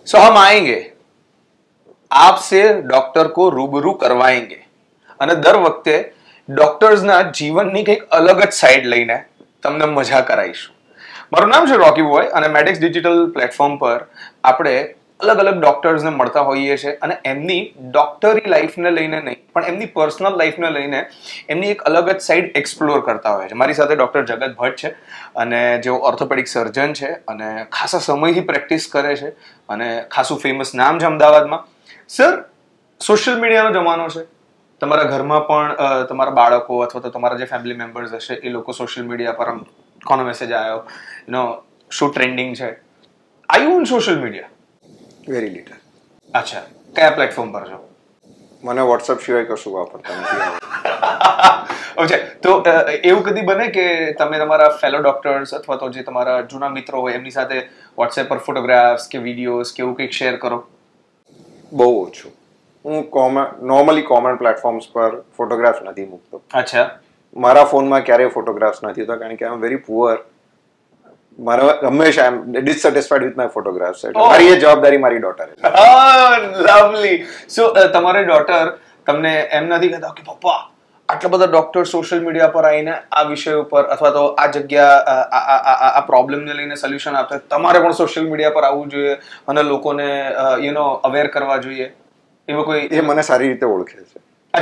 सो हम आएंगे आपसे डॉक्टर को रूबरू करवाएंगे અને દર વખતે ડોક્ટર્સના જીવનની કંઈક અલગ જ સાઈડ લઈને તમને મજા કરાવીશું. મારું નામ છે રોકી બોય અને મેડિક્સ ડિજિટલ પ્લેટફોર્મ પર આપણે અલગ અલગ ડોક્ટર્સને મળતા હોઈએ છીએ અને એમની ડોક્ટરી લાઈફને લઈને નહીં પણ એમની પર્સનલ લાઈફને લઈને એમની એક અલગ જ સાઈડ એક્સપ્લોર કરતા હોય છે. મારી સાથે ડોક્ટર જગત ભટ્ટ છે અને જેઓ ઓર્થોપેડિક સર્જન છે અને ખાસા સમયથી પ્રેક્ટિસ કરે છે અને ખાસું ફેમસ નામ છે અમદાવાદમાં. સર, સોશિયલ મીડિયાનો જમાનો છે. તમારા ઘરમાં પણ તમારા બાળકો અથવા તો તમારા જે ફેમિલી મેમ્બર્સ હશે એ લોકો સોશિયલ મીડિયા પર કોનો મેસેજ આવ્યો, શું ટ્રેન્ડિંગ છે? Are you on social media? Very little. અચ્છા, કયા પ્લેટફોર્મ પર છો? મને વોટ્સએપ સિવાય કશું વાપરતા નથી. ઓકે, તો એવું કદી બને કે તમે તમારા ફેલો ડોક્ટર્સ અથવા તો જે તમારા જૂના મિત્રો હોય એમની સાથે વોટ્સએપ પર ફોટોગ્રાફ્સ કે વિડીયોઝ કે એવું કંઈક શેર કરો? બહુ ઓછું. હું નોર્મલી કોમન પ્લેટફોર્મ્સ પર ફોટોગ્રાફ્સ નથી મૂકતો. અચ્છા. મારા ફોનમાં ક્યારેય ફોટોગ્રાફ્સ નથી હોતા કારણ કે આઈ એમ વેરી પુઅર. મારા હંમેશા I am dissatisfied with my photographs. મારી એ જવાબદારી મારી ડોટર છે. લવલી. સો તમારી ડોટર તમને એમ નથી કહેતા કે પપ્પા આટલા બધા ડોક્ટર સોશિયલ મીડિયા પર આવીને આ વિષય ઉપર અથવા તો આ જગ્યા આ પ્રોબ્લેમને લઈને સોલ્યુશન આપે, તમારે પણ સોશિયલ મીડિયા પર આવવું જોઈએ અને લોકોને અવેર કરવા જોઈએ, એવો કોઈ? એ મને સારી રીતે ઓળખે છે.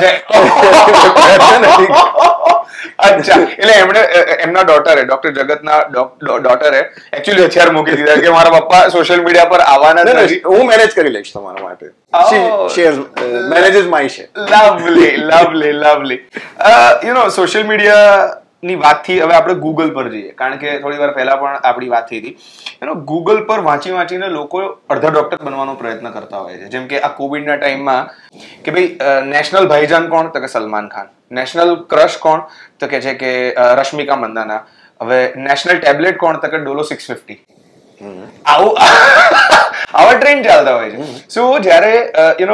અચ્છા, એટલે એમણે એમના ડોટરે ડોક્ટર જગતના ડોટરે એકચ્યુઅલી હથિયાર મૂકી દીધા કે મારા પપ્પા સોશિયલ મીડિયા પર આવવાના નથી. હું મેનેજ કરી લઈશ તમારા માટે. she manages my shit. Lovely. Social મીડિયાની વાતથી હવે આપણે ગૂગલ પર જઈએ, કારણ કે થોડી વાર પહેલા પણ આપણી વાત થઈ હતી. ગૂગલ પર વાંચીને લોકો અડધા ડોક્ટર બનવાનો પ્રયત્ન કરતા હોય છે. જેમ કે આ કોવિડના ટાઈમમાં કે ભાઈ નેશનલ ભાઈજાન કોણ? તો કે સલમાન ખાન. નેશનલ ક્રશ કોણ? તો કે છે કે રશ્મિકા મંદાના. હવે નેશનલ ટેબ્લેટ કોણ? તો કે ડોલો 650. આવા ટ્રેન્ડ ચાલતા હોય છે. સો જ્યારે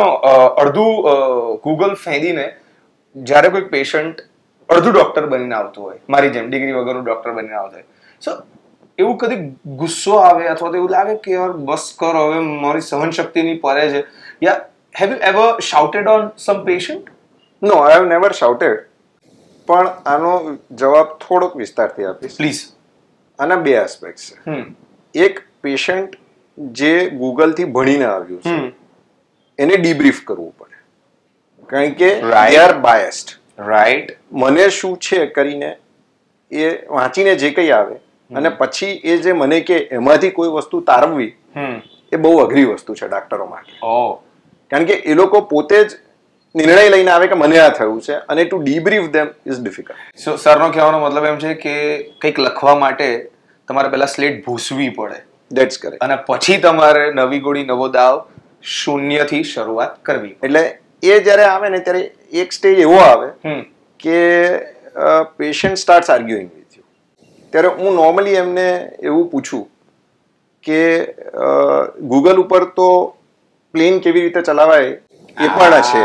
અડધું ગૂગલ ફેંદીને જ્યારે કોઈ પેશન્ટ અડધું ડોક્ટર બનીને આવતું હોય, મારી જેમ ડિગ્રી વગરનું ડોક્ટર બનીને આવતું હોય, સો એવું કદી ગુસ્સો આવે અથવા તો એવું લાગે કે યાર બસ કરો હવે, મારી સહન શક્તિની પરે છે? યા have you ever shouted on some patient? No, I have never shouted. પણ આનો જવાબ થોડોક વિસ્તારથી આપીશ. પ્લીઝ. આના બે એસ્પેક્ટ છે. એક, પેશન્ટ જે ગૂગલથી ભણીને આવ્યું છે એને ડીબ્રીફ કરવું પડે, કારણ કે દે આર બાયસ્ડ. રાઈટ. મને શું છે કરીને એ વાંચીને જે કંઈ આવે અને પછી એ જે મને કે એમાંથી કોઈ વસ્તુ તારવવી એ બહુ અઘરી વસ્તુ છે ડોક્ટરો માટે. કારણ કે એ લોકો પોતે જ નિર્ણય લઈને આવે કે મને આ થયું છે અને to debrief them is difficult. So સરનો કહેવાનો મતલબ એમ છે કે કંઈક લખવા માટે તમારે પહેલા સ્લેટ ભૂસવી પડે. That's correct. અને પછી તમારે નવી ગોળી નવો દાવ શૂન્યથી શરૂઆત કરવી. એટલે એ જ્યારે આવે ને ત્યારે એક સ્ટેજ એવો આવે કે patient starts arguing with you. ત્યારે હું નોર્મલી એમને એવું પૂછું કે ગૂગલ ઉપર તો પ્લેન કેવી રીતે ચલાવાય એ પણ છે,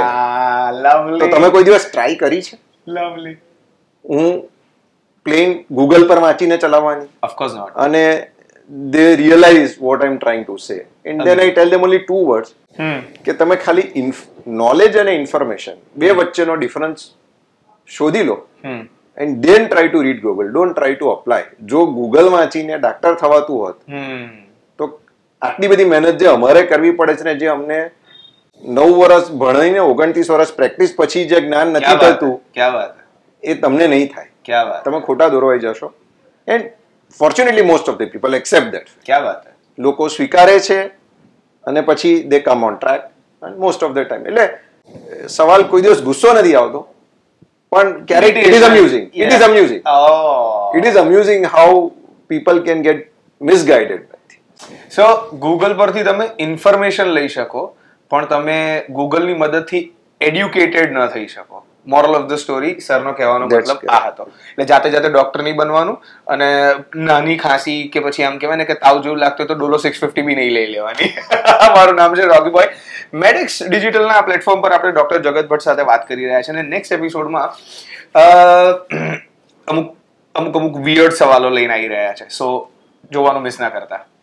તો તમે કોઈ દિવસ ટ્રાય કરી છે? લવલી. હું પ્લેન ગૂગલ પર વાંચીને ચલાવવાની? Of course not. અને they realize what I'm trying to say and then I tell them only two words કે તમે ખાલી નોલેજ અને ઇન્ફોર્મેશન બે વચ્ચેનો ડિફરન્સ શોધી લો and then try to read Google, don't try to apply. જો ગૂગલ વાંચીને ડાક્ટર થવાતું હોત તો આટલી બધી મહેનત જે અમારે કરવી પડે છે ને, જે અમને 9 વર્ષ ભણીને 29 વર્ષ પ્રેક્ટિસ પછી જે જ્ઞાન નથી થતું, એ તમને નહીં થાય. તમે ખોટા દોરવાઈ જશો. And fortunately most of the people accept that. ક્યા વાત હે. લોકો સ્વીકારે છે અને પછી they come on track and most of the time. એટલે સવાલ કોઈ દિવસ ગુસ્સો નથી આવતો, પણ ક્યારેક it is amusing. It is amusing how people can get misguided. So Google પરથી તમે ઇન્ફોર્મેશન લઈ શકો પણ તમે ગૂગલની મદદથી એડ્યુકેટેડ ન થઈ શકો. મોરલ ઓફ ધ સ્ટોરી સરનો કહેવાનો મતલબ આ હતો. એટલે જાતે ડોક્ટર નહીં બનવાનું અને નાની ખાંસી કે પછી આમ કહેવાય ને કે તાવ જેવું લાગતું હોય તો ડોલો 650 બી નહીં લઈ લેવાની. મારું નામ છે રોકી બોય. મેડિક્સ ડિજિટલના પ્લેટફોર્મ પર આપણે ડોક્ટર જગત ભટ્ટ સાથે વાત કરી રહ્યા છીએ અને નેક્સ્ટ એપિસોડમાં અમુક વિયર્ડ સવાલો લઈને આવી રહ્યા છે. સો જોવાનું મિસ ના કરતા.